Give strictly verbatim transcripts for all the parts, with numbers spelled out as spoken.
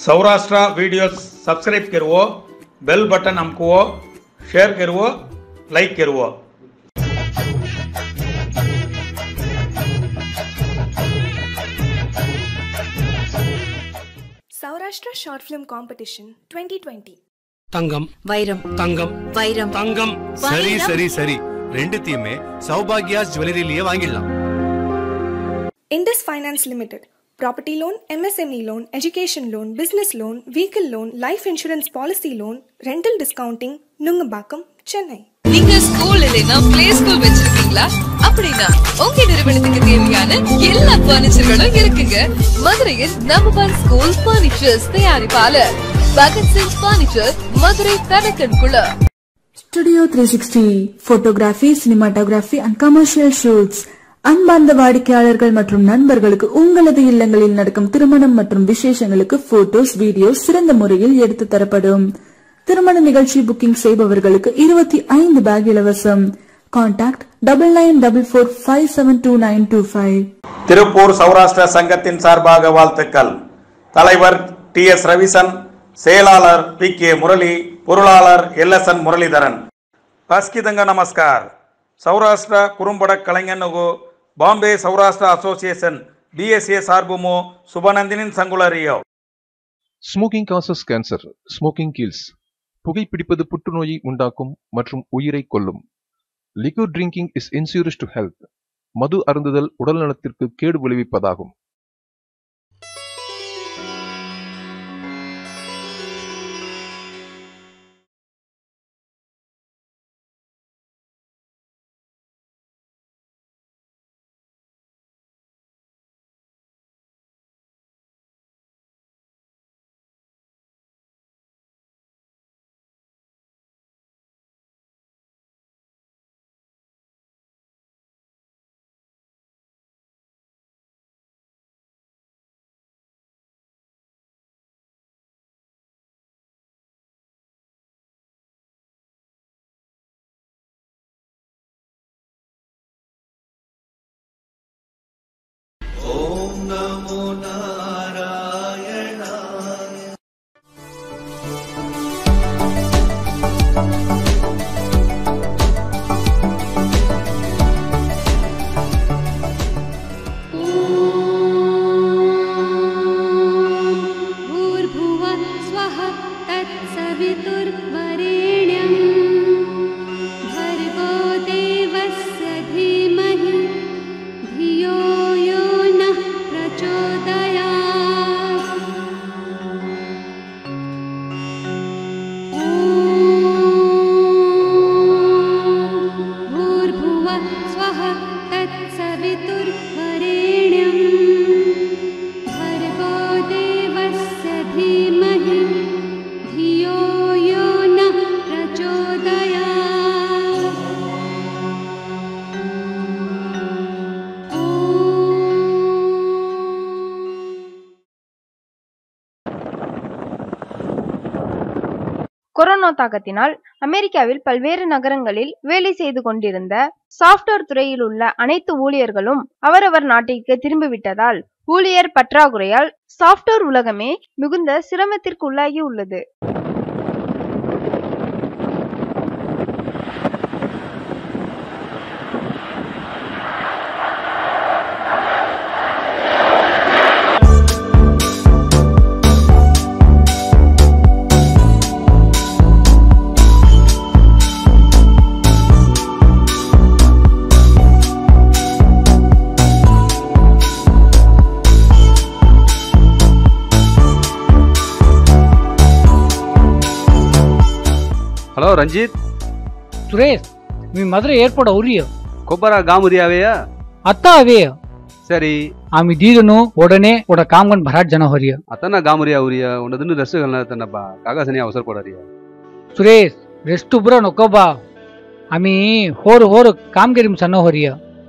Saurashtra videos subscribe करो, bell button अमको, share करो, लाइक करो। Saurashtra short film competition twenty twenty தங்கம் வைரம் தங்கம் வைரம் தங்கம் சரி சரி சரி ரெண்டுத்தையுமே சௌபாகியாஸ் ஜுவல்லரியிலேயே வாங்கிடலாம். Indus Finance Limited property loan, M S M E loan, education loan, business loan, vehicle loan, life insurance policy loan, rental discounting, Nungambakkam, Chennai. நீங்க ஸ்கூல் இல்லைனா ப்ளே ஸ்கூல் வச்சிருக்கீங்களா? அப்படினா உங்க நிறுவனத்துக்கு தேவையான எல்லா பர்னிச்சர்களும் இருக்குங்க. மதுரையில் நம்பர் ஒன் ஸ்கூல் பர்னிச்சர்ஸ் தயாரிப்பாளர் பகத் சிங் பர்னிச்சர், மதுரை தரக்கன்குள. Studio three sixty photography, cinematography and commercial shoots. அன்பார்ந்த வாடிக்கையாளர்கள் மற்றும் நண்பர்களுக்கு உங்களது இல்லங்களில் நடக்கும் திருமணம் மற்றும் விசேஷங்களுக்கு போட்டோஸ், வீடியோஸ் சிறந்த முறையில் எடுத்து தரப்படும். திருமண நிகழ்ச்சி புக்கிங் செய்பவர்களுக்கு இருபத்தி ஐந்து பேக் இலவசம். Contact double nine double four five seven two nine two five. Tiruppur Saurashtra சங்கத்தின் சார்பாக வாழ்த்துக்கள். தலைவர் டி எஸ் ரவிசன், செயலாளர் பி கே முரளி, பொருளாளர் எல் எஸ் என் முரளிதரன். பஸ்கிதங்க நமஸ்கார். சௌராஷ்டிர குறும்பட கலைஞனுகு Bombay Saurashtra association B S A ಸಾರ್ಬುಮೋ ಸುಬನಂದಿನಿನ್ ಸಂಗುಳರಿಯೋ. Smoking causes cancer, smoking kills. புகைப்பிடிப்பது புற்றுநோயை உண்டாக்கும் மற்றும் உயிரை கொல்லும். Liquor drinking is injurious to health. மது அருந்துதல் உடல் நலத்திற்கு கேடு விளைவிப்பதாகும். கொரோனா தாக்கத்தினால் அமெரிக்காவில் பல்வேறு நகரங்களில் வேலை செய்து கொண்டிருந்த சாப்ட்வேர் துறையில் உள்ள அனைத்து ஊழியர்களும் அவரவர் நாட்டிற்கு திரும்பிவிட்டதால் ஊழியர் பற்றாக்குறையால் சாப்ட்வேர் உலகமே மிகுந்த சிரமத்திற்கு உள்ளாகி உள்ளது. హలో రంజిత్. సురేష్, మీ మధుర ఏర్పాటు అవురియో కొబ్బర గామురియావేయಾ ಅತ್ತಾ ಅವೇಯ. ಸರಿ ಆಮಿ ದೀದನು ಒಡನೆ ಒಡ ಕಾಮಗನ್ ಭರಾಟ್ ಜನ ಹೊರಿಯ ಅತನ ಗಾಮುರಿಯಾ ಉರಿಯ ಒಂದನ್ನು ರೆಸ್ಟ್ ಗಲ್ನ ತನ್ನಪ್ಪ ಕಾಗಸನಿ ಅವಸರ ಕೊಡರಿಯ. ಸುರೇಶ್, ರೆಸ್ಟ್ ಬ್ರೋ ನೊಕೊಬಾ. ಆಮಿ ಹೋರು ಹೋರು ಕಾಮಗಿರಿಂ ಸಣ್ಣ ಹೊರಿಯ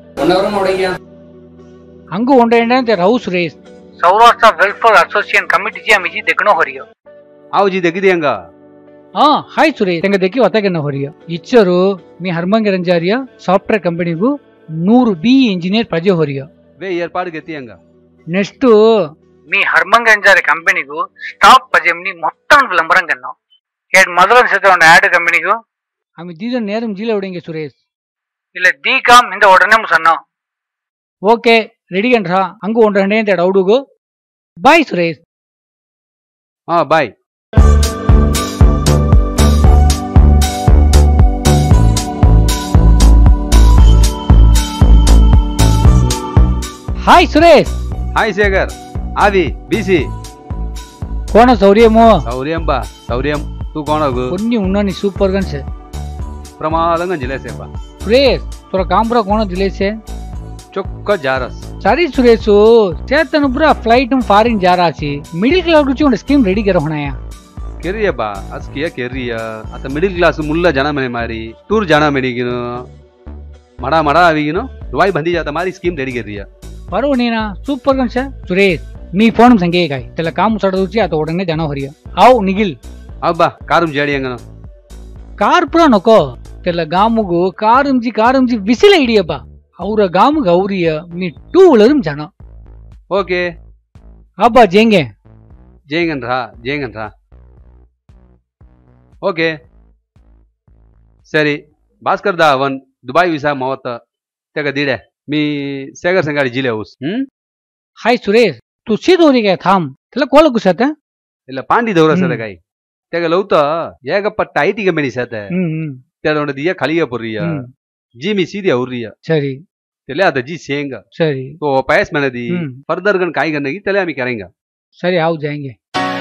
ಹಂಗು ಒಂಡೆ ರವು. Suresh, Saurashtra welfare association committee ಜಿ ಆಮಿ ಜಿ ದೆಕಣೋ ಹೊರಿಯ. ಆವು ಜಿ ದೆಗಿದಿಯಂಗ. ಹಾ ಹಾಯ್ ಸುರೇಶ್, ತೆಂಗ ದೆಕ್ಕಿ ಒತ್ತಾಗೆನ್ನ ಹೊರಿಯ ಇಚ್ಚರು ಮೀ ಹರ್ಮಂಗರಂಜಾರಿಯ ಸಾಫ್ಟ್ವೇರ್ ಕಂಪನಿಗೂ ನೂರು ಬಿ ಇಂಜಿನಿಯರ್ ಪ್ರಜೆ ಹೊರಿಯ ವೇ ಏರ್ಪಾಡು ಗೆತ್ತಿಯಂಗ. ನೆಕ್ಸ್ಟ್ మీ హర్మంగంజారి కంపెనీకు స్టాక్ పజెంని మొత్తం విలంబరం కన్నాం ఏడు మొదలు చేత యాడ్ కంపెనీకు ఆమె దీని నేరం జీలో విడంగ సురేష్ இல்ல தீகாம் இந்த உடனே சொன்னோம் ஓகே ரெடி கன்றா அங்க ஒன்றே இந்த டவுடுகு பாய் சுரேஷ் ஆ பாய் हाय सुरेश हाय शेखर आदि बीसी कौन सौर्यमो सौर्यम बा सौर्यम तू कौन हो कोन्नी उन्ननी सूपर गन से प्रमादंगन जिले से बा सुरेश तोरा काम पूरा कौन जिले से चोक्का जारस सारी सुरेश चेतन पूरा फ्लाइट में फॉरेन जा रहा सी मिडिल क्लास कुछ उन स्कीम रेडी कर होना है केरिया बा आज किया केरिया आता मिडिल क्लास मुल्ला जाना मैंने मारी टूर जाना मैंने गिनो मड़ा मड़ा अभी गिनो दुबई बंदी जाता हमारी स्कीम रेडी कर रिया बरो नीना सूपर गन से सुरेश मी फोन संगे काय त्याला काम सडदुची आता ओडने जाना हरिया आओ निगिल अब बा कारुम जेडी अंगनो कार पुरा नको त्याला गामुगु कारुमजी कारुमजी विसिल आइडिया बा ಅವರ ಗಾಮ ಗೌರಿಯ ಮೀ ಟೂ ವೀಲರ್ ಜಾನ ಓಕೆ ಅಬ್ಬಾ ಜೇಂಗೆ ಜೇಂಗನ್ ರಾ ಜೇಂಗನ್ ರಾ ಓಕೆ ಸರಿ ಭಾಸ್ಕರ್ दा वन दुबई विसा मवत तेगा दिडे मी सेगर संगाडी जिले उस हम्म हाय सुरेश तू सीधोरी काय थांब त्याला कोळ गुसत ಇಲ್ಲ ಪಾಂಡಿ ದೌರ ಸದ ಕೈ ತೆಗ ಲೌತ ಏಗಪಟ್ಟ ಐಟಿ ಕಂಪನಿ ಸತ ಹ್ಮ್ ತೆಡೊಂಡ ದಿಯ ಖಳಿಯ ಪುರಿಯ जी मी सीधे औरिया सरी तेले आता जी सेंगा सरी तो पैस मैंने दी फर्दर गन काई करने की तेले हम करेंगे सरी आओ जाएंगे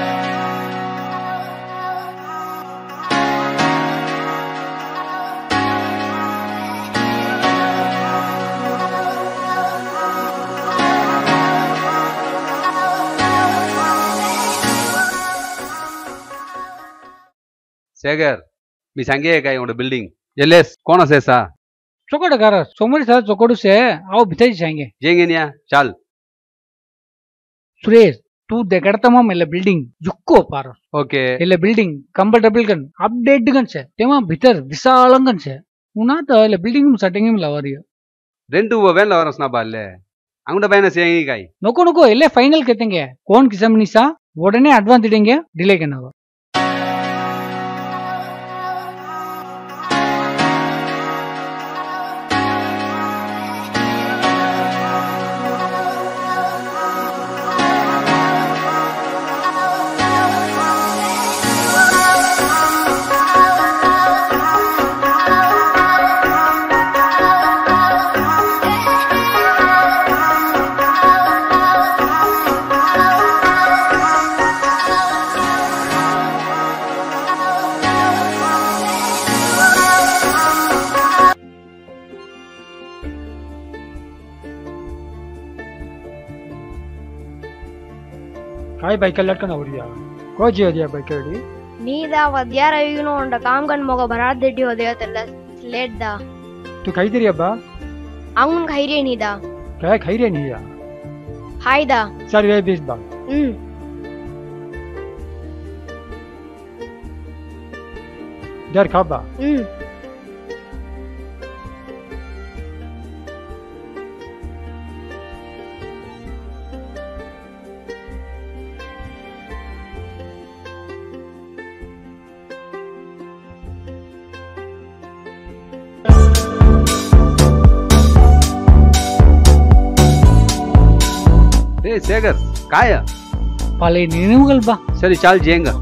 सेगर मी सांगे काय उंड बिल्डिंग एलेस कौन से सा चोकोड़ कर सोमवार साल चोकोड़ से आओ भीतर जाएंगे जाएंगे निया चल सुरेश तू देखड़ता मम एले बिल्डिंग जुक्को पार ओके एले बिल्डिंग कंफर्टेबल गन अपडेट गन से तेमा भीतर विशाल गन से उना तो एले बिल्डिंग में सेटिंग में लवरियो रेंट वो वेन लवरस ना बाले अंगुड बैन से आएंगे काय नको नको एले फाइनल कहतेंगे कौन किस्म निसा वोडने एडवांस दिडेंगे डिले करना काय बाइकल लटकन आवरिया को जे दिया बाइकडी ನೀದಾ ವದ್ಯಾರ ಈಗನು ಒಂದ ಕಾಮಗನ್ ಮಗ ಬರಾದ್ ದೆಡ್ಡಿ ಹೋದೆಯತಲ್ಲ ಲೇಟ್ ದಾ तू खाई तेरी अब्बा अंगन खैरे ನೀದಾ काय खाई रे नहीं या हाय दा चल रे बीस बा हम्म डर खाबा हम्म ए सेगर काय पाले निनुगल बा सरी चाल जेंगा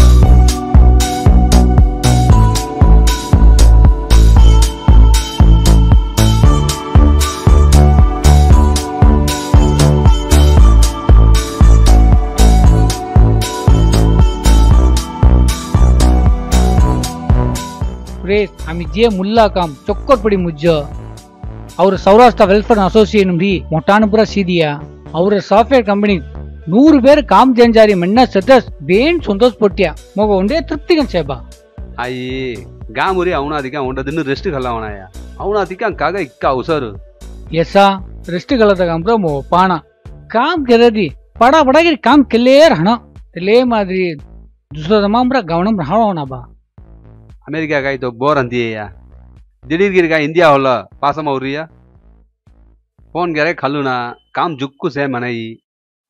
सुरेश आम्ही जे मुल्ला काम चक्कर पडी मुज्ज और सौराष्ट्र वेलफेयर असोसिएशन भी मोटानपुरा सीदिया और सॉफ्टवेयर कंपनी नूर पेर काम जेंजारी मन्ना सदस बेन संतोष पोट्टिया मग उंडे तृप्ति गन सेबा आई गामुरी औनादिका उंडदिन रेस्ट खल्लावनाया औनादिका कागा इक्का उसर यसा रेस्ट गलत काम प्रो मो पाना काम करदी पड़ा पड़ा के काम क्लियर हना तले मादरी दूसरा तमाम प्रा गवणम रहावना बा अमेरिका का तो बोर अंदिया दिडीर गिर का इंडिया होला पासम औरिया फोन करे खलुना काम जुक्कु से मनई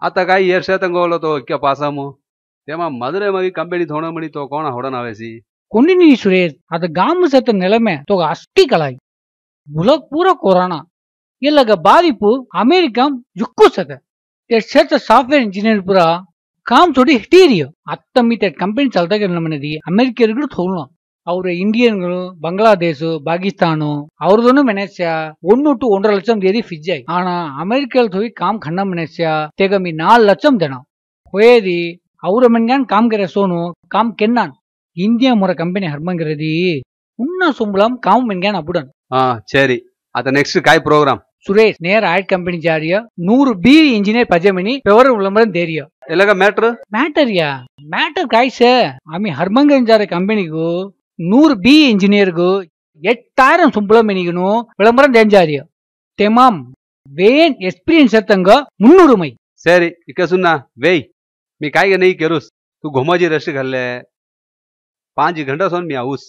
आता काय येर शेतंगोलो तो क्या पासामो तेमा मदरे मगी कंपनी थोड़ा मणी तो कौन होड़ा नावेसी कोणी नहीं सुरेश आता गाम से तो निलमे तो अष्टी कलाई बुलक पूरा कोरोना ये लगा बाधिपु अमेरिका जुक्कु सके ते सेट सॉफ्टवेयर इंजीनियर पूरा काम थोड़ी हिटीरियो अत्त मी ते कंपनी चलता के नमनेदी अमेरिका थोड़ा और इंडियन बांग्लादेश पाकिस्तान और मनेस्या ಒಂದು ಟು ಒಂದರ ಲಕ್ಷಂ ದೇದಿ ಫಿಜ್ಜಾಯಿ ಆನಾ ಅಮೆರಿಕಲ್ ಥೋಯಿ काम खन्ना मनेस्या तेगा मी नाल लक्षम देना होएदी और मनगान काम करे सोनु काम केन्नान इंडिया मोर कंपनी हरमंगरेदी उन्ना सुंबलम काम मनगान अपुडन हां सरी आता नेक्स्ट काय प्रोग्राम सुरेश नेर आइट कंपनी जारिया नूर बी इंजीनियर पजेमनी पेवर उलंबरन देरिया एलागा मैटर मैटर या मैटर काय से आमी हरमंगन जारे कंपनी को नूर बी इंजीनियर को एट्टायरम सुंबलम मेनिगनु विलंबरन देंजारिया तेमाम वेन एक्सपीरियंस एतंग मुन्नूर मई सरी इका सुन्ना वेई मी काय नहीं करूस तू घुमाजी रेस्ट घालले पांच घंटा सोन मी आऊस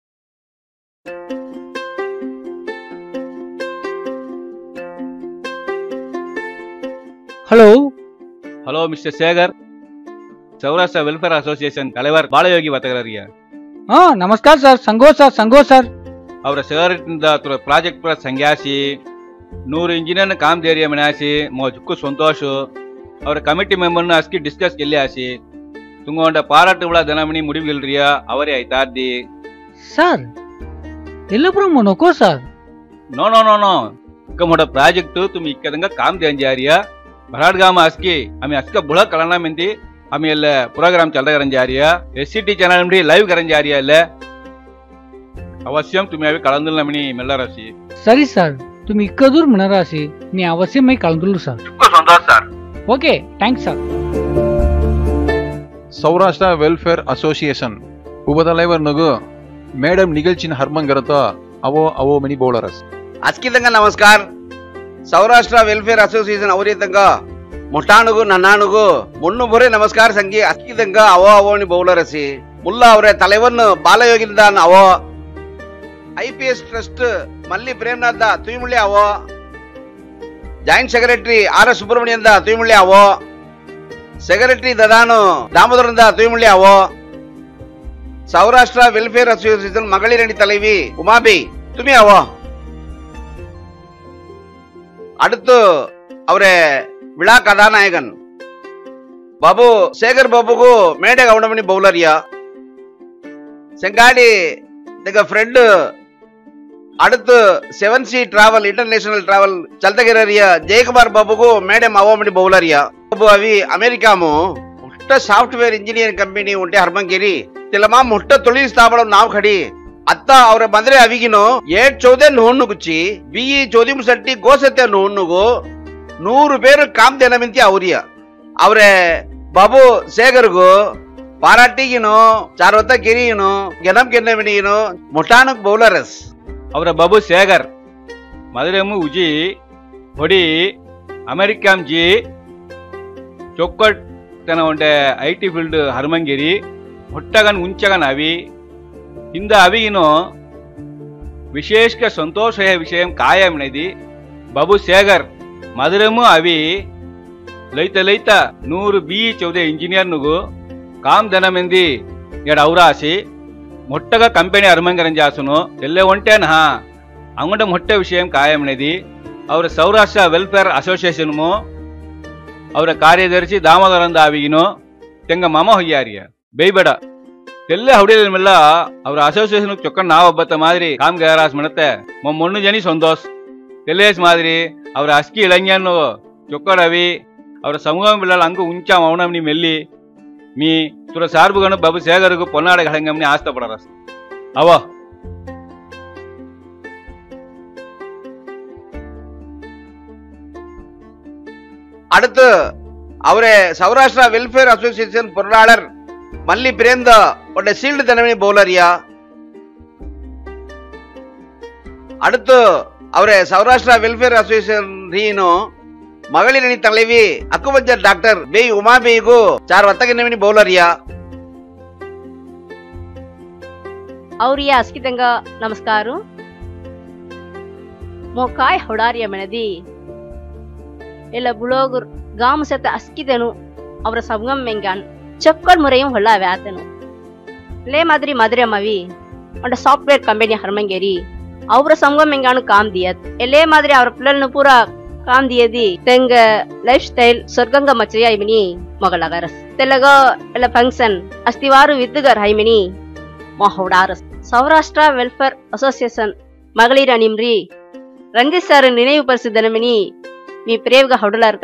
hello hello mister Shekhar Saurashtra welfare association कलेवर बालयोगी बातगारिया हाँ नमस्कार सर संगो सर संगो सर और शेखर ಪ್ರಾಜೆಕ್ಟ್ ಪರ ಸಂಗ್ಯಾಸಿ ನೂರು ಇಂಜಿನಿಯರ್ काम देरिया मनासी मोजुक्कु संतोष और कमिटी मेंबर न अस्की डिस्कस केले आसी तुंगोंड पाराट विळा दिनमणी मुडिविल्रिया ಅವರೇ ಐತಾರ್ದಿ सर एल्लपुरम मोनको sir no no no no इक मोठा ಪ್ರಾಜೆಕ್ಟ್ तुम्ही इक्कदंगा काम देंजारिया भराडगाम अस्की आम्ही अस्का बुळा कळना मेंती आम्ही ಎಲ್ಲ प्रोग्राम चल रहा करंजारिया एससीटी चैनल में लाइव करंजारिया ले अवश्यम तुम्ही अभी कळंदुल नमणी मेल्लारासी सरी सर तुम्ही इक्क दूर म्हणरासी मी अवश्य मी कळंदुल सर तुमको Santosh sir okay thanks sir Saurashtra welfare association ಉಪತಲೈವರ್ ನಗು ಮೇಡಮ್ ನಿಗಲ್ಚಿನ ಹರ್ಮಂಗರತ ಅವೋ ಅವೋ ಮನಿ ಬೌಲರಸ್ ಅಸ್ಕಿದಂಗ ನಮಸ್ಕಾರ ಸೌರಾಷ್ಟ್ರ ವೆಲ್ಫೇರ್ ಅಸೋಸಿಯೇಷನ್ ಅವರಿದಂಗ ಮೊಟಾನುಗು ನನ್ನಾನುಗು ಮುನ್ನು ಬೊರೆ ನಮಸ್ಕಾರ ಸಂಗಿ ಅಸ್ಕಿದಂಗ ಅವೋ ಅವೋನಿ ಬೌಲರಸಿ ಮುಲ್ಲಾ ಅವರೇ ತಲೆವನ್ ಬಾಲಯೋಗಿಂದಾನ್ ಅವೋ ಐಪಿಎಸ್ ಟ್ರಸ್ಟ್ ಮಲ್ಲಿ ಪ್ರೇಮನಾಥ ತುಯ್ಮುಳ್ಳಿ ಅವೋ ಜಾಯಿಂಟ್ ಸೆಕ್ರೆಟರಿ ಆರ್ ಎಸ್ ಸುಬ್ರಹ್ಮಣ್ಯಂದ ತುಯ್ಮುಳ್ಳಿ ಅವೋ ಸೆಕ್ರೆಟರಿ ದದಾನು ದಾಮೋದರಂದ ತುಯ್ಮುಳ್ಳಿ ಅವೋ ಸೌರಾಷ್ಟ್ರ ವೆಲ್ಫೇರ್ ಅಸೋಸಿಯೇಷನ್ ಮಗಳಿರಣಿ தலைவி உமாபி துமி அவோ அடுத்து அவரே விழா கதாநாயகன் பாபு சேகர் பாபுக்கு மேடை கவுண்டமணி பவுலரியா செங்காடி எங்க ஃப்ரெண்டு அடுத்து seven C travel international travel चलतगिरिया जयकुमार बाबू को मैडम अवोमनी बौलरिया बाबू अभी अमेरिका में मुट्ट सॉफ्टवेयर इंजीनियर कंपनी उंटे हरमंगिरी तिलमा मुट्ट तोलिल स्थापन नाव खड़ी अत्त और बंदरे अविगिनो एट चौदह नोन्नु कुची बीई चौदी मुसट्टी गोसते नोन्नुगो नूर पेर काम देना मिंती आवरिया ಅವರೇ ಬಾಬು ಸೇಗರ್ಗು ಪಾರಾಟಿಗಿನೋ ಚಾರ್ವತ್ತ ಗಿರಿಗಿನೋ ಗೆನಂ ಗೆನ್ನಮಿನಿಗಿನೋ ಮೊಟಾನಕ್ ಬೌಲರಸ್ ಅವರ ಬಾಬು ಸೇಗರ್ ಮದರೆಮು ಉಜಿ ಹೊಡಿ ಅಮೆರಿಕಾಂ ಜಿ ಚೊಕ್ಕಟ್ ತನ ಒಂಡೆ ಐಟಿ ಫೀಲ್ಡ್ ಹರ್ಮಂಗಿರಿ ಹೊಟ್ಟಗನ್ ಉಂಚಗನ್ ಅವಿ ಇಂದ ಅವಿಗಿನೋ ವಿಶೇಷ ಸಂತೋಷ ವಿಷಯ ಕಾಯಮಿನದಿ ಬಾಬು ಸೇಗರ್ ಮದರೆಮು ಅವಿ ಲೈತ ಲೈತ ನೂರು ಬಿ ಚೌದೆ ಇಂಜಿನಿಯರ್ ನುಗು ಕಾಮ್ ದನ ಮೆಂದಿ ಎಡ ಔರಾಸಿ ಮೊಟ್ಟಗ ಕಂಪನಿ ಅರ್ಮಂಗರಂಜಾಸುನು ಎಲ್ಲೆ ಒಂಟೇನ ಹಾ ಅಂಗಡ ಮೊಟ್ಟ ವಿಷಯ ಕಾಯಮನೆದಿ ಅವರ ಸೌರಾಷ್ಟ್ರ ವೆಲ್ಫೇರ್ ಅಸೋಸಿಯೇಷನ್ ಮು ಅವರ ಕಾರ್ಯದರ್ಶಿ ದಾಮೋದರಂದ ಆವಿಗಿನೋ ತೆಂಗ ಮಾಮ ಹೊಯ್ಯಾರಿಯ ಬೇಯ್ಬೇಡ ಎಲ್ಲೆ ಹೌಡಿಯಲ್ಲ ಅವರ ಅಸೋಸಿಯೇಷನ್ ಚೊಕ್ಕ ನಾವೊಬ್ಬತ್ತ ಮಾದಿರಿ ಕಾಮ್ ಗೇರಾಸ್ ಮಣತ್ತೆ ಮೊಣ್ಣು ಜನಿ ಸಂತೋಷ್ ಎಲ್ಲೇಸ್ ಮಾದಿರಿ ಅವರ ಅಸ್ಕಿ ಇಳಂಗ್ಯನ್ನು ಚೊಕ್ಕಡವಿ ಅವರ ಸಮೂಹ ಬಿಳ್ಳಲ್ಲ ಅಂಗು ಉಂಚ ಮೌನಮ್ನಿ ಮೆಲ್ಲಿ మీ తుర సార్బుగను బాబు సేగరుకు పొన్నాడ గడంగంని ఆస్తపడరస్ అవో அடுத்து அவரே சௌராஷ்டிரா வெல்ஃபேர் அசோசியேஷன் பொருளாளர் மல்லி பிரேந்த ஒட்ட சீல்டு தலைமை பவுலரியா அடுத்து அவரே சௌராஷ்டிரா வெல்ஃபேர் அசோசியேஷன் ரீனோ மகளிரணி தலைவி அக்குபஞ்சர் டாக்டர் பே உமாபேகு चार वत्तगिनमिनी बौलरिया औरिया अस्किदंगा नमस्कारू मोकाय होडारिया मेनदी एला बुलोग गाम से अस्किदेनु ಅವರ ಸಂಗಮ ಮೆಂಗಾನ್ ಚಕ್ಕಡ್ ಮುರೆಯಂ ಹೊಳ್ಳ ವ್ಯಾತನು ಲೇ ಮಾದ್ರಿ ಮದ್ರೆ ಮವಿ ಒಂಡ ಸಾಫ್ಟ್ವೇರ್ ಕಂಪನಿ ಹರ್ಮಂಗೇರಿ ಅವರ ಸಂಗಮ ಮೆಂಗಾನು ಕಾಮ್ ದಿಯತ್ ಎಲೆ ಮಾದ್ರಿ ಅವರ ಪ್ಲಲ್ನು ಪೂರಾ ಕಾಮ್ ದಿಯದಿ ತೆಂಗ ಲೈಫ್ ಸ್ಟೈಲ್ ಸ್ವರ್ಗಂಗ ಮಚಯ ಐಮಿನಿ ಮಗಳಗರಸ್ ತೆಲಗ ಎಲ್ಲ ಫಂಕ್ಷನ್ ಅಸ್ತಿವಾರು ವಿದ್ದುಗರ್ ಹೈಮಿನಿ ಮಹೌಡಾರಸ್ ಸೌರಾಷ್ಟ್ರ ವೆಲ್ಫೇರ್ ಅಸೋಸಿಯೇಷನ್ ಮಗಳಿರ ನಿಮ್ರಿ ರಂಜಿತ್ ಸರ್ ನಿனைவு ಪರಿಸಿದನಮಿನಿ మీ ప్రేవగా హౌడలార్త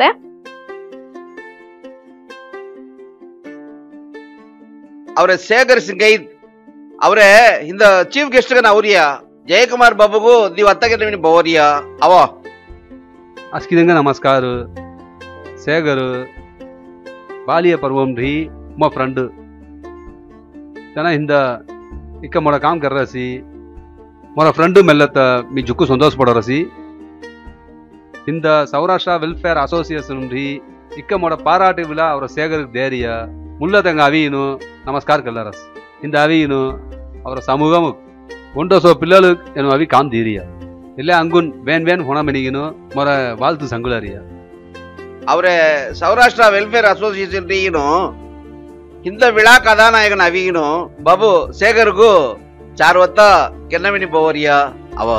ಅವರ ಶೇಖರ್ ಸಿಂಗೈದ್ ಅವರೇ ಇಂದ ಚೀಫ್ ಗೆಸ್ಟ್ ಗನ ಅವರಿಯಾ ಜಯಕುಮಾರ್ ಬಾಬುಗೂ ನೀವು ಅತ್ತಗೆ ನಿಮಿನಿ ಬೋರಿಯಾ ಅವ ಅಸ್ಕಿದಂಗ ನಮಸ್ಕಾರ ಶೇಖರ್ ಬಾಲಿಯ ಪರ್ವಂ ರಿ ಮೋ ಫ್ರೆಂಡ್ तना हिंद इक मोरा काम कर रहा सी मोरा फ्रेंड मेलत मी जुक्कु संतोष पड़ रहा सी हिंद सौराष्ट्र वेलफेयर असोसिएशन री इक मोरा पाराटे विला और शेखर धैर्य मुल्ला तंग अवीनु नमस्कार कल्लरस हिंद अवीनु और समूहम उंटो सो पिल्ललु एनु अवी काम दीरिया इल्ले अंगुन वेन वेन होना मनिगिनु मोरा वाल्तु संगुलरिया ಅವರೇ ಸೌರಾಷ್ಟ್ರ ವೆಲ್ಫೇರ್ ಅಸೋಸಿಯೇಷನ್ ರೀನು ಹಿಂದ ವಿಳಾ ಕಥಾನಾಯಕನ ಅವಿಗಿನು ಬಾಬು ಶೇಖರ್ಗೂ ಚಾರ್ವತ್ತ ಕೆನ್ನಮಿನಿ ಬೋವರಿಯಾ ಅವ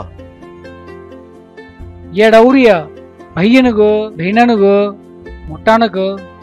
येडौरिया भैयनगो बहिणनगो मोट्टानगो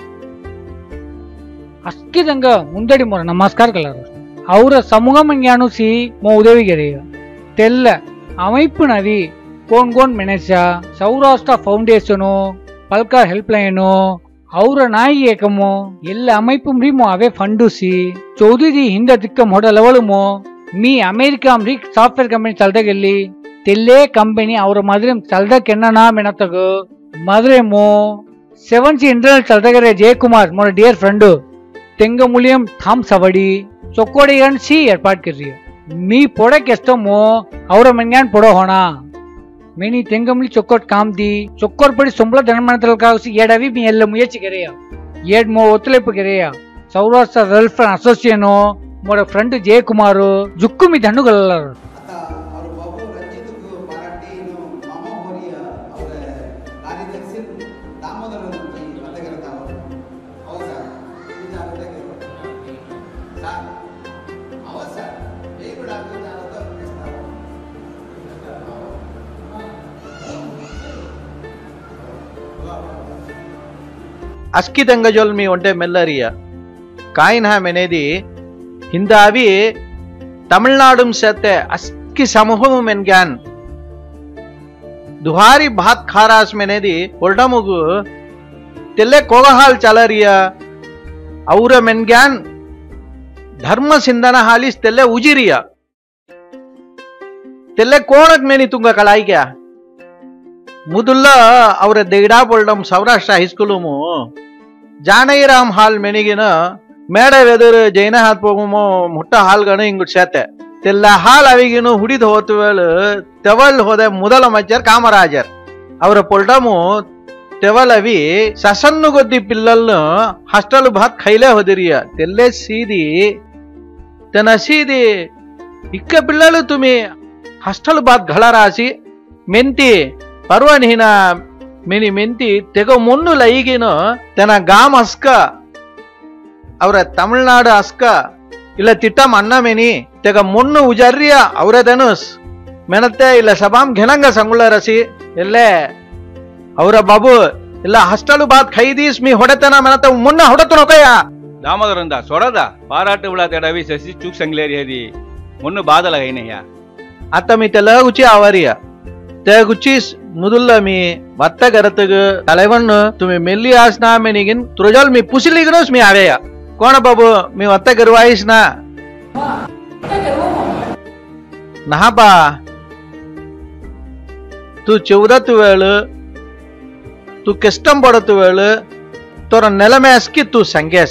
अस्किदंग मुंदडी मोर नमस्कार कलर ಅವರ ಸಮೂಹಮಂಗ್ಯಾನುಸಿ ಮೋ ಉದವಿಗೆರೆಯ ತೆಲ್ಲ அமைப்பு நவி கோன் கோன் மெனேஜா சௌராஷ்டிரா ஃபவுண்டேஷனு பல்கா ಹೆಲ್ಪ್ಲೈನು ಅವರ ನಾಯಿ ಏಕಮೋ ಎಲ್ಲ அமைப்பு ಮೋ ಅವೇ ಫಂಡುಸಿ ಚೌಧರಿ ಹಿಂದ ದಿಕ್ಕ ಮೊಡಲವಳುಮೋ ಮೀ ಅಮೆರಿಕಾ ರಿ ಸಾಫ್ಟ್ವೇರ್ ಕಂಪನಿ ಚಲ್ದಗೆಲ್ಲಿ ತೆಲ್ಲೇ ಕಂಪನಿ ಅವರ ಮದ್ರೆ ಚಲ್ದಕ್ಕೆನ್ನ ಮೆಣತಗು ಮದ್ರೆಮೋ ಸೆವೆನ್ ಸಿ ಇಂಟರ್ನಲ್ ಚಲ್ದಗೆರೆ ಜಯಕುಮಾರ್ मोर डियर फ्रेंड ತೆಂಗ ಮುಲಿಯಂ ಥಾಮ್ ಸವಡಿ ಚೊಕ್ಕೋಡಿ ಸಿ ಏರ್ಪಾಟ್ ಕರ್ರಿ मी पोड़े केस्तमो और मंगान पोड़ो होना मेनी तेंगमली चोक्कोट काम दी चोक्कोर पड़ी सोंबला धनमंतल का उसी येडवी मी एल्ल मुयेची करेया येड मो ओतलेप करेया सौराष्ट्र वेलफेयर असोसिएशन मोर फ्रेंड जयकुमार जुक्कु मी धनुगल्लर अस्की दंगजोल मी ओंटे मेल्लरिया काइन हा मेनेदी हिंदावी तमिलनाडुम सेते अस्की समूहम मेनगान दुहारी भात खारास मेनेदी ओल्डमुगु तेले कोगहाल चलरिया और मेनगान धर्म सिंधना हालिस तेले उजिरिया तेले कोणक मेनी तुंगा कलाई क्या मुदुल्ला और देगड़ा बोल्डम सौराष्ट्र हाईस्कूलुमु जानईराम हाल मेनिगिन मेड वेदर जैन हाथ पोगुमो मुट्ट हाल गण इंगु सेते तेल्ल हाल अविगिनु हुडिद होतुवेल तेवल होदे मुदल मज्जर कामराजर और पोल्डमु तेवल अवी ससन्नु गोद्दी पिल्लल्नु हास्टल भात खैले होदिरिया तेल्ले सीदी तेन सीदी इक्क पिल्ललु तुमी हास्टल भात घळरासी मेंती पर्वनिहिना मेनी मेंती तेगो मुन्नु लईगिनो तेना गाम अस्क और तमिलनाडु अस्क इला तिट्टम अन्न मेनी तेग मुन्नु उजर्रिया और धनुष मेनते इला सबाम घेनंग संगुलरसी इल्ले और बाबू इला हास्टल बात खैदीस मी होडतेना मेनते मुन्न होडतुनोकया दामोदरंद सोडदा पाराटु उळा तेडवी ससी चूक संगलेरी हेदी मुन्न बादल गैनया आता मी तेला उची आवरिया ते गुच्ची मुदुल्ला मी वत्त करतग तलेवन तुम्ही मेल्ली आसना मेनिगिन तुरजल मी पुसिलिगनोस मी आवेया कोण बाबू मी वत्त करवाईस ना नहाबा तू चौदत वेळ तू कष्टम पडत वेळ तोर नेलमे अस्की तू संगेस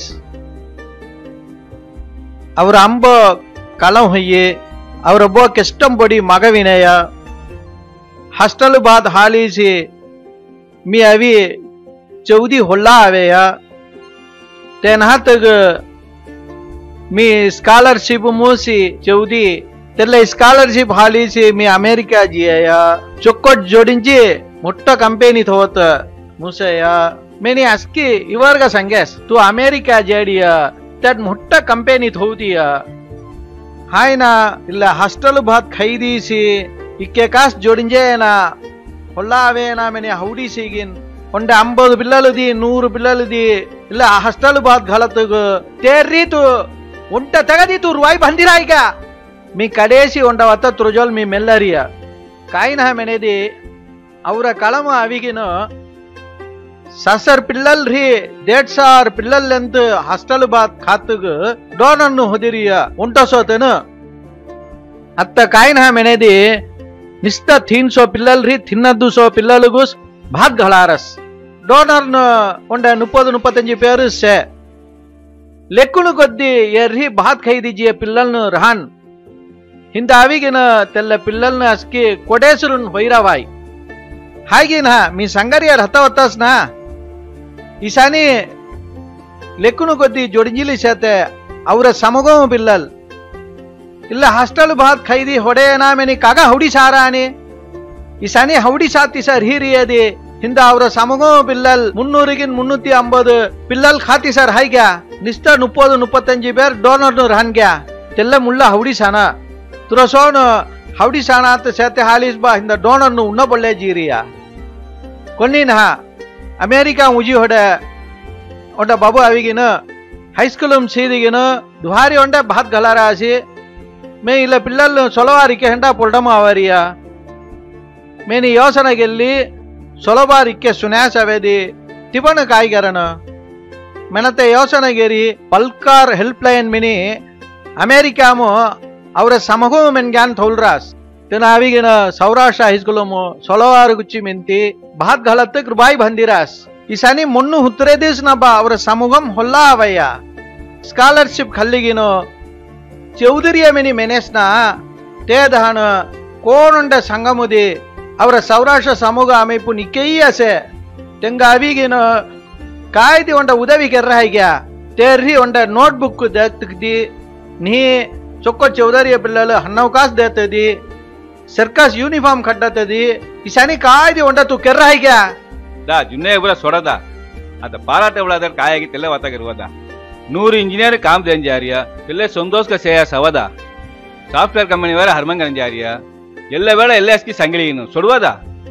ಅವ್ರ ಅಂಬ ಕಲಂ ಹೊಯ್ಯೆ ಅವ್ರ ಬೋ ಕಷ್ಟಂ ಪಡಿ ಮಗವಿನಯ हास्टल बाद हाली से मी अभी चौदी होला आवेया तेनहा तक मी स्कॉलरशिप मूसी चौदी तेल्ले स्कॉलरशिप हाली से मी अमेरिका जिया चोक्कोट जोडिंची मोट्ट कंपनी थोत मुसया मेनी अस्की इवर्गा संगेस तू अमेरिका जेडिया त्यात मोठ्ठा कंपनीत होतीय हाय ना इल्ला हास्टल भात खैदीसी इक्के कास जोडिंजेना ಹೊಲ್ಲಾವೇನಾ ಮೆನೆ ಹೌಡಿ ಸಿಗಿನ್ ಒಂಡೆ ಅಂಬದು ಬಿಲ್ಲಲದಿ ನೂರು ಬಿಲ್ಲಲದಿ ಇಲ್ಲ ಹಾಸ್ಟೆಲ್ ಬಾತ್ ಘಲತಗ ತೇರ್ರೀತು ಉಂಟ ತಗದಿತು ರೂಪಾಯಿ ಬಂದಿರಾ ಈಗ మీ కడేసి ఉండవత త్రుజోల్ మీ మెల్లరియా కాయిన మెనేది ಅವರ ಕಳಮ ಅವಿಗಿನ ಸಸರ್ ಪಿಲ್ಲಲ್ ರೀ ದೇಡ್ ಸಾರ್ ಪಿಲ್ಲಲ್ ಎಂತ ಹಾಸ್ಟೆಲ್ ಬಾತ್ ಖಾತಗ ಡೋನನ್ನು ಹೊದಿರಿಯ ಉಂಟಸೋತನ ಅತ್ತ ಕಾಯಿನ ಮೆನೇದಿ निस्ता तीन सौ पिल्लल री तिन्नदु सौ पिल्ललुगुस भात घलारस डोनर न उंडे मुप्पदु मुप्पत्तंजु पेरु से लेक्कुनु कोद्दी एर्री भात खैदीजिए पिल्लल्नु रहान हिंद आविगिन तेल्ल पिल्लल्नु अस्की कोडेसुरुन होइरावाई हागिन मी संगरियर हतवत्तस्ना ईसानी लेक्कुनु कोद्दी जोडिंजिली सेते ಅವರ ಸಮಗೋ पिल्लल ಇಲ್ಲ ಹಾಸ್ಟೆಲ್ ಬಾತ್ ಖೈದಿ ಹೊಡೆಯನಾ ಮೆನಿ ಕಾಗ ಹೌಡಿ ಸಾರಾನಿ ಇಸಾನಿ ಹೌಡಿ ಸಾತಿ ಸರ್ ಹೀರಿಯದಿ ಹಿಂದ ಅವರ ಸಮಗೋ ಪಿಲ್ಲಲ್ ಮುನ್ನೂರಿಗಿನ್ ಮುನ್ನೂತಿ ಅಂಬದು ಪಿಲ್ಲಲ್ ಖಾತಿ ಸರ್ ಹೈಗ್ಯಾ ನಿಸ್ತ ಮುಪ್ಪದು ಮುಪ್ಪತ್ತಂಜಿ ಬೇರ್ ಡೋನರ್ ನು ರಹನ್ಗ್ಯಾ ತೆಲ್ಲ ಮುಳ್ಳ ಹೌಡಿ ಸಾನ ತುರಸೋನು ಹೌಡಿ ಸಾನ ಅಂತ ಸೇತೆ ಹಾಲಿಸ್ ಬಾ ಹಿಂದ ಡೋನರ್ ನು ಉನ್ನ ಬೊಳ್ಳೆ ಜೀರಿಯಾ ಕೊನ್ನಿನ ಅಮೇರಿಕಾ ಉಜಿ ಹೊಡೆ ಒಡ ಬಾಬು ಅವಿಗಿನ ಹೈಸ್ಕೂಲಂ ಸೀದಿಗಿನ ದುಹಾರಿ ಒಂಡೆ ಭಾತ್ ಗಲಾರಾಸಿ मैं इला पिल्लल सोलवारिके हेंडा पोल्डम आवरिया मेनी योजना गेल्ली सोलवारिके सुन्यास अवेदी तिबन कायगरन मेनते योजना गेरी पल्कार हेल्पलाइन मिनी अमेरिका मो ಅವರ ಸಮಗೋ ಮೆನ್ ಗ್ಯಾನ್ ಥೌಲ್ರಾಸ್ तेन आविगिन सौराष्ट्र हाईस्कूलमो सोलवार गुच्ची मिंती भात घालतक रुबाई भंदिरास ईसानी मुन्नु हुत्रे दिस नबा ಅವರ ಸಮಗम ಹೊಲ್ಲಾ ಅವಯ್ಯ ಸ್ಕಾಲರ್ಶಿಪ್ ಖಲ್ಲಿಗಿನೋ ಚೌಧರಿಯ ಮೆನಿ ಮೆನೆಸ್ನ ತೇದಹನ ಕೋಣುಂಡ ಸಂಗಮುದಿ ಅವರ ಸೌರಾಷ್ಟ್ರ ಸಮೂಹ ಅಮೈಪು ನಿಕೈಯಸೆ ತೆಂಗ ಅವಿಗಿನ ಕಾಯ್ದಿ ಒಂಡ ಉದವಿ ಕೆರ್ರಾಯ್ಗ್ಯಾ ತೇರ್ರಿ ಒಂಡ ನೋಟ್ಬುಕ್ ದೇತದಿ ನೀ ಚೊಕ್ಕ ಚೌಧರಿಯ ಪಿಲ್ಲಲು ಹನ್ನವಕಾಸ್ ದೇತದಿ ಸರ್ಕಸ್ ಯೂನಿಫಾರ್ಮ್ ಕಟ್ಟತದಿ ಇಸಾನಿ ಕಾಯ್ದಿ ಒಂಡ ತು ಕೆರ್ರಾಯ್ಗ್ಯಾ ದಾ ಜುನ್ನೆ ಬರ ಸೊಡದ ಅದ ಪಾರಾಟ ಉಳಾದ ಕಾಯಾಗಿ ತೆಲ್ಲ ವಾತಾಗಿರುವದ नूर इंजीनियर काम देन जा रही है इल्ले संतोष का सेया सवदा साफ्टवेयर कंपनी वाले हरमंगन जा रही है ಎಲ್ಲ ಬೇಡ ಎಲ್ಲ ಅಸ್ಕಿ ಸಂಗಲಿನು ಸೊಡವದ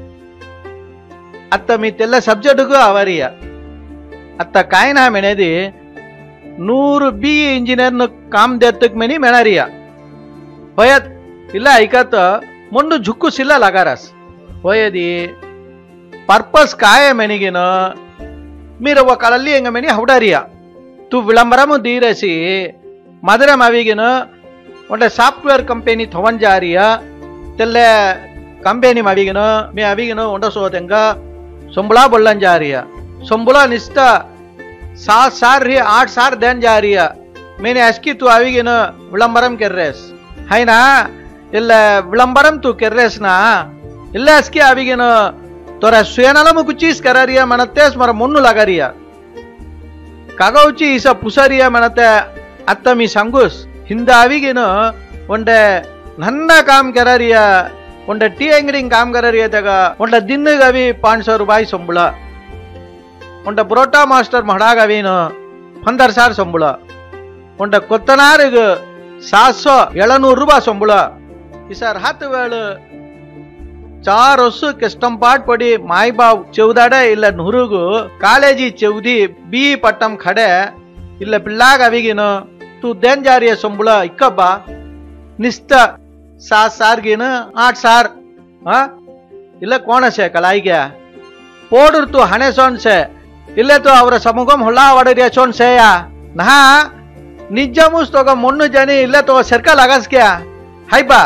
ಅತ್ತ ಮಿತೆಲ್ಲ ಸಬ್ಜೆಕ್ಟ್ಗೂ ಅವರಿಯ ಅತ್ತ ಕಾಯಿನ ಮೆನೆದಿ ನೂರು ಬಿ ಇಂಜಿನಿಯರ್ ನ ಕಾಮ್ ದೇತಕ್ ಮೆನಿ ಮೆಣರಿಯ ಹೋಯತ್ ಇಲ್ಲ ಐಕತ್ ಮೊಂಡು झुक्कू सिल्ला लगारस ಹೋಯದಿ पर्पस काय ಮೆನಿಗಿನ मीरव कालಲ್ಲಿ ಎಂಗ ಮೆನಿ ಹೌಡಾರಿಯ तू विलंबरमु दीरसी मदरम अविगिन ओंडे सॉफ्टवेयर कंपनी थवन जारिया तेल्ले कंपनी अविगिन मे अविगिन ओंड सोदेंगा संबला बोलन जारिया संबला निष्ठा सात सार री आठ सार देन जारिया मैंने अस्की तू अविगिन विलंबरम केर्रेस है ना इल्ले विलंबरम तू केर्रेस ना इल्ले अस्की अविगिन तोरा सुयनलमु कुचीस करारिया मनतेस मर मुन्नु लगारिया कागौची इसा पुसारिया मनते अत्त मी संगुस हिंद आविगिन ओंडे नन्न काम करारिया ओंडे टी अंगडिंग काम करारिया तग ओंडे दिन गवी पांच सौ रुपये संबಳ ओंडे ब्रोटा मास्टर मडागवीन पंदर सार संबಳ ओंडे कोत्तनारिग सात सौ एळनूर रुपये संबळ इसार हाथ वेळ चार वर्ष कस्टम पाट पड़ी माई बाव चौदाडे इल्ल नुरुगु कालेजी चौदी बी पट्टम खड़े इल्ल पिल्लाग अविगिन तू देन जारिय संबಳ इक्कब्बा निस्ता सात सार गिन आठ सार हाँ इल्ल कोण से कलाइग्या पोडुर तू हने सोन से इल्ले तो ಅವರ ಸಮೂಹಂ ಹೊಲ್ಲಾ ವಡರಿಯ ಸೋನ್ ಸೇಯ ನಹಾ ನಿಜಮುಸ್ ತೋಗ ಮೊನ್ನು ಜನಿ ಇಲ್ಲೆ ತೋ ಸರ್ಕಲ್ ಆಗಸ್ಕ್ಯಾ ಹೈಬಾ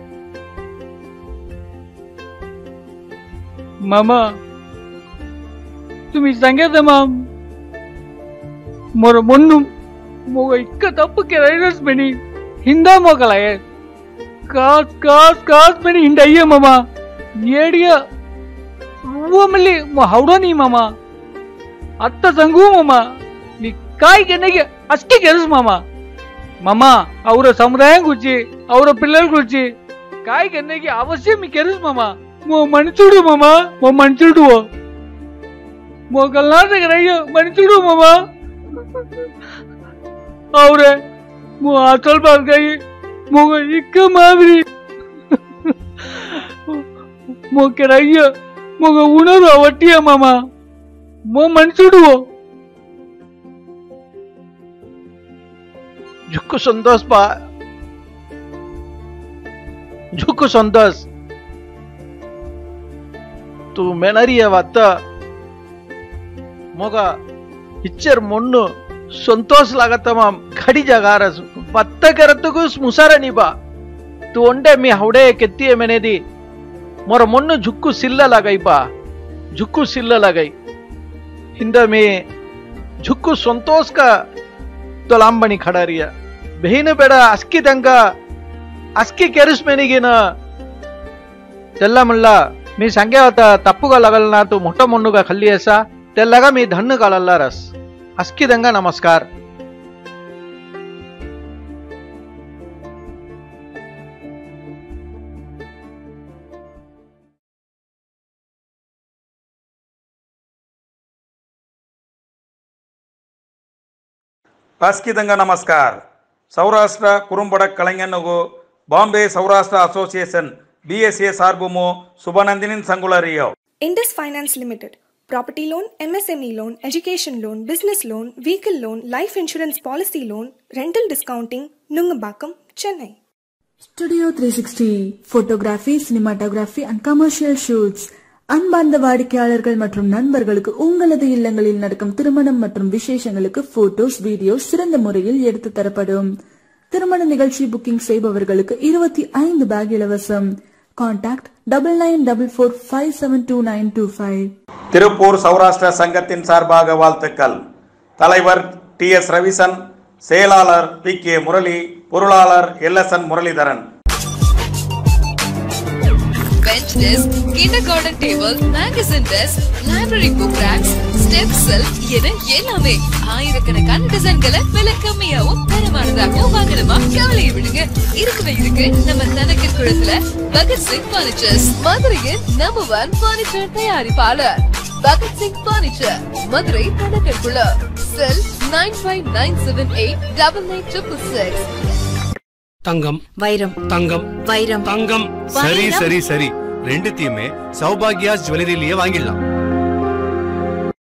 मामा तुम्ही सांगितलं माम मोर मोन्नु मोग इक्क तप्पु केरायनस मेनी हिंदा मोगलाय कास कास कास मेनी हिंडाय मामा येडिया रूमली मो हवडनी मामा अत्त संगू मामा नी काय केनेगे अष्टे केरस मामा मामा ಅವರ ಸಮುದಾಯ ಗುಚ್ಚಿ ಅವರ ಪಿಲ್ಲల ಗುಚ್ಚಿ काय केनेगे अवश्य मी केरस मामा मो मनचुडू मामा मो मनचुडू मोकलना रही मनुष्युడు मामा और मो असल बात गई मोग इक्क मादरी मो रही मोग उणर वटिया मामा मो मनुष्युడు झुक्कू संतोष पा झुक्कू संतोष तू मेनरिया वत्त मोगा इच्चर मोन्नु संतोष लागतमाम खड़ी जगारस वत्त करतुगु मुसारनी बा तू ओंडे मी हवडे केत्तिये मेनेदी मोर मोन्नु झुक्कू सिल्ल लगई बा झुक्कू सिल्ल लगई हिंद में झुक्कू संतोष का तोलांबनी खड़ारिया बहन बेड़ा अस्की दंगा अस्की केरुस मेनिगिन तेल्लमल्ल मी संगेवत तप्पुगा लगलना तू मोट्ट मोन्नुगा खल्लियसा तेल्लगा मी धन्नु कालल्लारस अस्की दंगा नमस्कार பஸ்கிதங்க நமஸ்கார் சௌராஷ்டிர குறும்பட கலைஞனுகு பாம்பே சௌராஷ்டிர அசோசியேஷன் பிஎஸ்ஏ சார்புமோ சுபநந்தினின் சங்குலரியோ Indus Finance Limited. Property loan, M S M E loan, education loan, business loan, vehicle loan, life insurance policy loan, rental discounting, Nungambakkam, Chennai. Studio three sixty, photography, cinematography and commercial shoots. அன்பார்ந்த வாடிக்கையாளர்கள் மற்றும் நண்பர்களுக்கு உங்களது இல்லங்களில் நடக்கும் திருமணம் மற்றும் விசேஷங்களுக்கு photos videos சிறந்த முறையில் எடுத்து தரப்படும். திருமண நிகழ்ச்சி புக்கிங் செய்பவர்களுக்கு இருபத்தி ஐந்து பேக் இலவசம். Contact double nine double four five seven two nine two five. Tiruppur Saurashtra சங்கத்தின் சார்பாக வாழ்த்துக்கள். தலைவர் டி எஸ் ரவிசன், செயலாளர் பி கே முரளி, பொருளாளர் L S N Muralidharan. bench desk, kindergarten table, magazine desk, library book racks, step cell என எல்லாமே ஆயிரக்கணக்கான டிசைன்களை விலை கம்மியாவும் தரமானதாகவும் வாங்கணுமா? கவலையை விடுங்க, இருக்குவே இருக்கு நம்ம தனக்கர் குளத்துல பகத்சிங் பர்னிச்சர்ஸ், மதுரையின் நம்பர் ஒன் பர்னிச்சர் தயாரிப்பாளர் பகத்சிங் பர்னிச்சர், மதுரை தனக்கர் குளம். Cell nine five nine seven eight double nine triple six. தங்கம், வைரம், தங்கம், வைரம், தங்கம். சரி சரி சரி ரெண்டுத்தையுமே சௌபாகியாஸ் ஜுவல்லரியிலேயே வாங்கிடலாம்.